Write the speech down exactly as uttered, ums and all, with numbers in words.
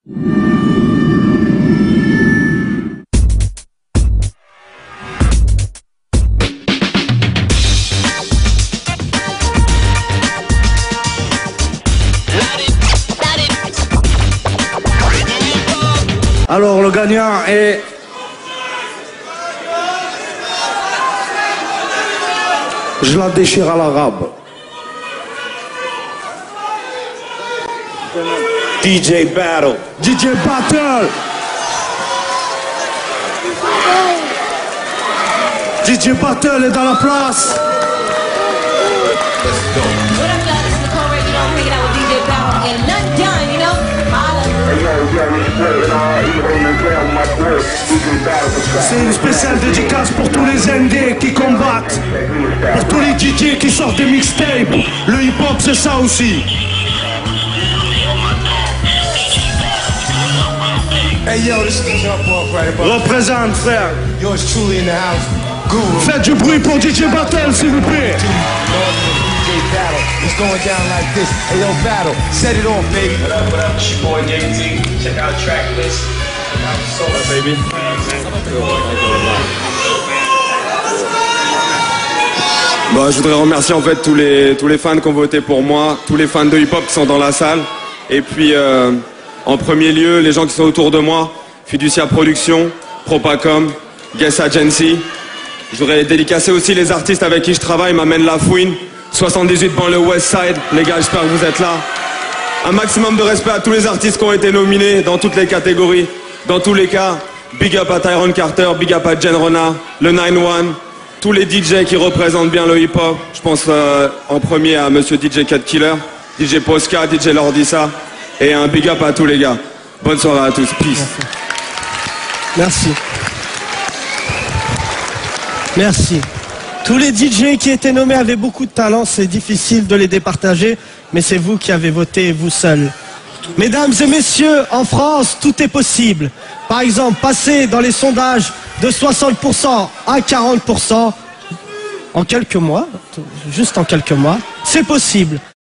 Alors le gagnant est... Je la déchire à l'arabe. D J Battle. D J Battle. D J Battle est dans la place. C'est une spéciale dédicace pour tous les N D qui combattent, pour tous les D J qui sortent des mixtapes. Le hip-hop c'est ça aussi. Hey yo, this is Jump Off right about. Représente, frère. Yours truly in the house. Guru. Faites du bruit pour D J Battle, s'il vous plaît. D J Battle. It's going down like this. Hey yo, Battle. Set it off, baby. What up, what up? It's your boy J T. Check out Tracklist. Check out Soul, baby. Bah, je voudrais remercier en fait tous les, tous les fans qui ont voté pour moi, tous les fans de hip-hop qui sont dans la salle. Et puis, euh, en premier lieu, les gens qui sont autour de moi, Fiducia Productions, Propacom, Guess Agency. Je voudrais dédicacer aussi les artistes avec qui je travaille, m'amène La Fouine, soixante-dix-huit banlieue West Side. Les gars, j'espère que vous êtes là. Un maximum de respect à tous les artistes qui ont été nominés dans toutes les catégories. Dans tous les cas, big up à Tyrone Carter, big up à Jen Rona, le nine one, tous les D J qui représentent bien le hip-hop. Je pense euh, en premier à monsieur D J Cat Killer, D J Posca, D J Lordissa, et un big up à tous les gars. Bonne soirée à tous, peace. Merci. Merci. Tous les D J qui étaient nommés avaient beaucoup de talent, c'est difficile de les départager, mais c'est vous qui avez voté, vous seuls. Mesdames et messieurs, en France, tout est possible. Par exemple, passer dans les sondages de soixante pour cent à quarante pour cent en quelques mois, juste en quelques mois, c'est possible.